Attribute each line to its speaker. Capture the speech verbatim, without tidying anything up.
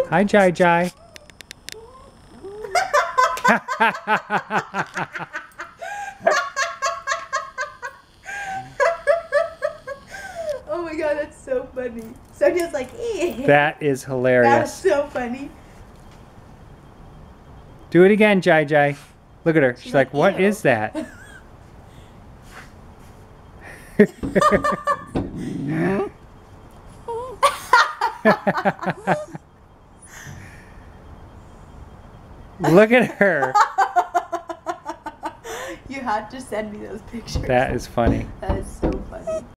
Speaker 1: Hi, Jai Jai.
Speaker 2: Oh my god, that's so funny. Sonia's like, eh.
Speaker 1: That is hilarious.
Speaker 2: That's so funny.
Speaker 1: Do it again, Jai Jai. Look at her. She's,
Speaker 2: She's
Speaker 1: like,
Speaker 2: like,
Speaker 1: what
Speaker 2: ew.
Speaker 1: is that? Look at her.
Speaker 2: You had to send me those pictures.
Speaker 1: That is funny.
Speaker 2: That is so funny.